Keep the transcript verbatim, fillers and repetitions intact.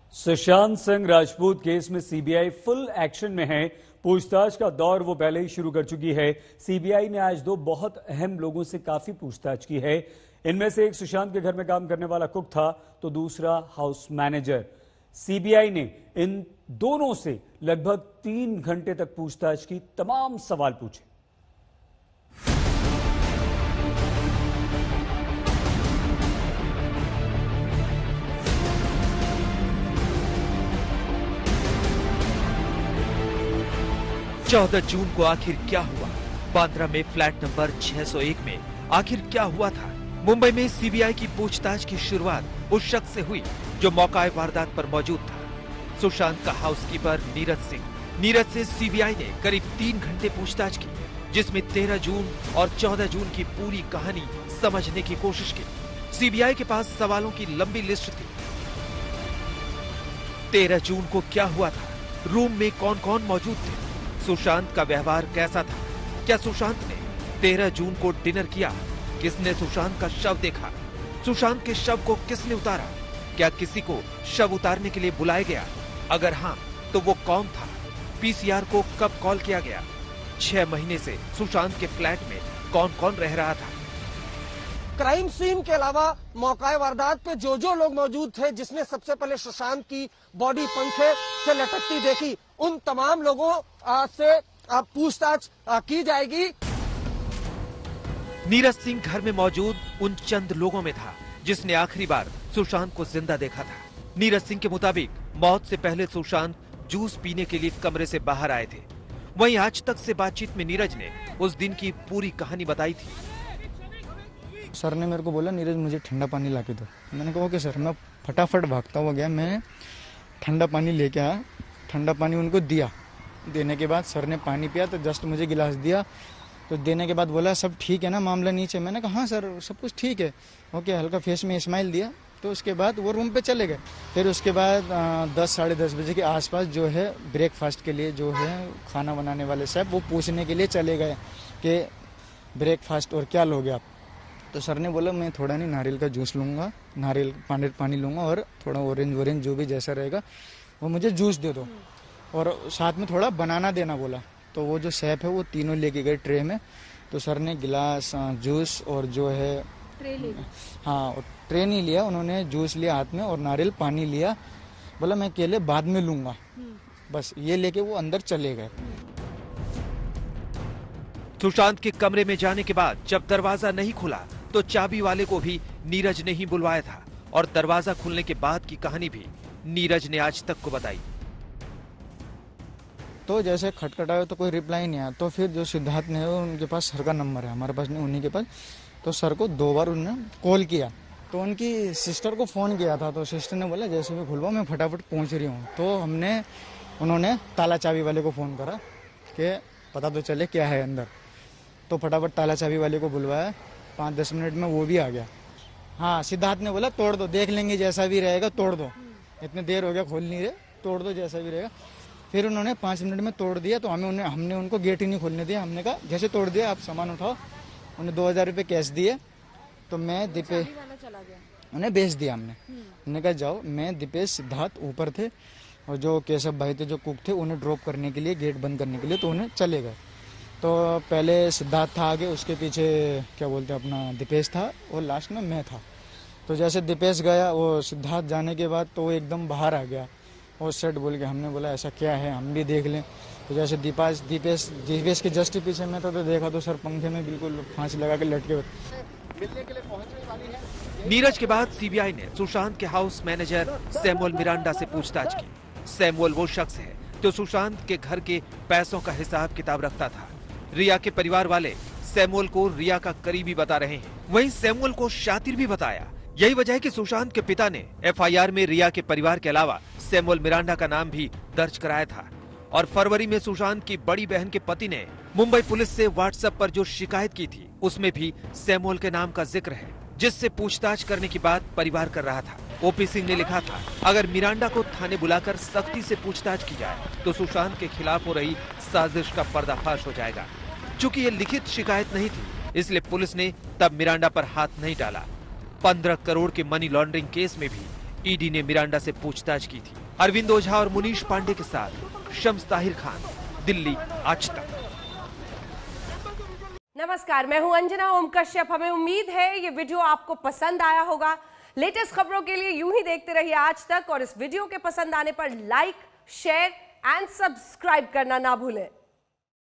Sushant Singh Rajput case में CBI full action में है। पूछताछ का दौर वो पहले ही शुरू कर चुकी है। सीबीआई ने आज दो बहुत अहम लोगों से काफी पूछताछ की है। इनमें से एक सुशांत के घर में काम करने वाला कुक था, तो दूसरा हाउस मैनेजर। सीबीआई ने इन दोनों से लगभग तीन घंटे तक पूछताछ की, तमाम सवाल पूछे। चौदह जून को आखिर क्या हुआ? बांद्रा में फ्लैट नंबर छह सौ एक में आखिर क्या हुआ था? मुंबई में सीबीआई की पूछताछ की शुरुआत उस शख्स से हुई जो मौका वारदात पर मौजूद था, सुशांत का हाउसकीपर नीरज सिंह। नीरज से सीबीआई ने करीब तीन घंटे पूछताछ की, जिसमें तेरह जून और चौदह जून की पूरी कहानी समझने की कोशिश की। सीबीआई के पास सवालों की लंबी लिस्ट थी। तेरह जून को क्या हुआ था? रूम में कौन कौन मौजूद थे? सुशांत का व्यवहार कैसा था? क्या सुशांत ने तेरह जून को डिनर किया? किसने सुशांत का शव देखा? सुशांत के शव को किसने उतारा? क्या किसी को शव उतारने के लिए बुलाया गया? अगर हाँ, तो वो कौन था? पीसीआर को कब कॉल किया गया? छह महीने से सुशांत के फ्लैट में कौन कौन रह रहा था? क्राइम सीन के अलावा मौका वारदात पे जो जो लोग मौजूद थे, जिसने सबसे पहले सुशांत की बॉडी पंखे से लटकती देखी, उन तमाम लोगों आ, से आ, पूछताछ आ, की जाएगी। नीरज सिंह घर में मौजूद उन चंद लोगों में था जिसने आखिरी बार सुशांत को जिंदा देखा था। नीरज सिंह के मुताबिक मौत से पहले सुशांत जूस पीने के लिए कमरे से बाहर आए थे। वहीं आज तक से बातचीत में नीरज ने उस दिन की पूरी कहानी बताई थी। सर ने मेरे को बोला, नीरज मुझे ठंडा पानी ला के दो। मैंने कहा ओके सर। मैं फटाफट भागता हुआ गया, मैं ठंडा पानी लेके आया, ठंडा पानी उनको दिया। देने के बाद सर ने पानी पिया, तो जस्ट मुझे गिलास दिया, तो देने के बाद बोला सब ठीक है ना, मामला नीचे? मैंने कहा हाँ सर सब कुछ ठीक है। ओके, हल्का फेस में स्माइल दिया, तो उसके बाद वो रूम पे चले गए। फिर उसके बाद आ, दस साढ़े दस बजे के आसपास जो है ब्रेकफास्ट के लिए जो है खाना बनाने वाले साहब वो पूछने के लिए चले गए कि ब्रेकफास्ट और क्या लोगे आप? तो सर ने बोला मैं थोड़ा नहीं नारियल का जूस लूँगा, नारियल पानी पानी लूँगा और थोड़ा ऑरेंज वॉरेंज जो भी जैसा रहेगा वो मुझे जूस दे दो, और साथ में थोड़ा बनाना देना बोला। तो वो जो शेफ है वो तीनों लेके गए ट्रे में। तो सर ने गिलास, जूस और जो है ट्रे ले लिया। हाँ, और ट्रे नहीं लिया, उन्होंने जूस लिया हाथ में और नारियल पानी लिया। बोला मैं केले बाद में लूँगा, बस ये लेके वो अंदर चले गए। सुशांत के कमरे में जाने के बाद जब दरवाजा नहीं खुला तो चाबी वाले को भी नीरज ने ही बुलवाया था, और दरवाजा खुलने के बाद की कहानी भी नीरज ने आज तक को बताई। तो जैसे खटखटाया तो कोई रिप्लाई नहीं आया, तो फिर जो सिद्धार्थ ने उनके पास सर का नंबर है, हमारे पास नहीं, उन्हीं के पास। तो सर को दो बार उन्होंने कॉल किया, तो उनकी सिस्टर को फ़ोन किया था, तो सिस्टर ने बोला जैसे भी खुलवाओ मैं फटाफट पहुंच रही हूँ। तो हमने उन्होंने ताला चाबी वाले को फ़ोन करा कि पता तो चले क्या है अंदर। तो फटाफट ताला चाबी वाले को बुलवाया, पाँच दस मिनट में वो भी आ गया। हाँ, सिद्धार्थ ने बोला तोड़ दो, देख लेंगे जैसा भी रहेगा, तोड़ दो, इतनी देर हो गया खोल नहीं रहे, तोड़ दो जैसा भी रहेगा। फिर उन्होंने पाँच मिनट में तोड़ दिया, तो हमें उन्हें हमने उनको गेट ही नहीं खोलने दिया। हमने कहा जैसे तोड़ दिया आप सामान उठाओ। उन्हें दो हज़ार रुपये कैश दिए, तो मैं दीपेश उन्हें बेच दिया। हमने हमने कहा जाओ, मैं दीपेश सिद्धार्थ ऊपर थे, और जो केशव भाई थे जो कुक थे उन्हें ड्रॉप करने के लिए, गेट बंद करने के लिए, तो उन्हें चले गए। तो पहले सिद्धार्थ था आगे, उसके पीछे क्या बोलते हैं अपना दीपेश था, और लास्ट में मैं था। तो जैसे दीपेश गया, वो सिद्धार्थ जाने के बाद तो वो एकदम बाहर आ गया और सेट बोल के। हमने बोला ऐसा क्या है, हम भी देख लें। तो जैसे दीपाश दीपेश दीपेश के जस्ट पीछे में था, तो देखा तो सर पंखे में बिल्कुल फांसी लगा के लटके हुए। नीरज के बाद सीबीआई ने सुशांत के हाउस मैनेजर सैमुअल मिरांडा से पूछताछ की। सैमुअल वो शख्स है जो सुशांत के घर के पैसों का हिसाब किताब रखता था। रिया के परिवार वाले सैमुअल को रिया का करीबी बता रहे हैं, वहीं सैमुअल को शातिर भी बताया। यही वजह है कि सुशांत के पिता ने एफआईआर में रिया के परिवार के अलावा सैमुअल मिरांडा का नाम भी दर्ज कराया था। और फरवरी में सुशांत की बड़ी बहन के पति ने मुंबई पुलिस से व्हाट्सएप पर जो शिकायत की थी, उसमें भी सैमुअल के नाम का जिक्र है, जिससे पूछताछ करने की बात परिवार कर रहा था। ओपी सिंह ने लिखा था, अगर मिरांडा को थाने बुलाकर सख्ती से पूछताछ की जाए तो सुशांत के खिलाफ हो रही साजिश का पर्दाफाश हो जाएगा। चूंकि ये लिखित शिकायत नहीं थी, इसलिए पुलिस ने तब मिरांडा पर हाथ नहीं डाला। पंद्रह करोड़ के मनी लॉन्ड्रिंग केस में भी ईडी ने मिरांडा से पूछताछ की थी। अरविंद ओझा और मुनीश पांडे के साथ शम्स ताहिर खान, दिल्ली, आज तक। नमस्कार, मैं हूं अंजना ओम कश्यप। हमें उम्मीद है ये वीडियो आपको पसंद आया होगा। लेटेस्ट खबरों के लिए यूं ही देखते रहिए आज तक, और इस वीडियो के पसंद आने पर लाइक, शेयर एंड सब्सक्राइब करना ना भूलें।